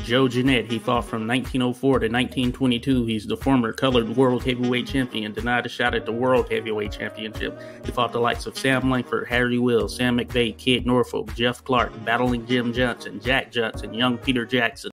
Joe Jeannette, he fought from 1904 to 1922. He's the former colored world heavyweight champion, denied a shot at the world heavyweight championship. He fought the likes of Sam Langford, Harry Wills, Sam McVeigh, Kid Norfolk, Jeff Clark, battling Jim Johnson, Jack Johnson, young Peter Jackson.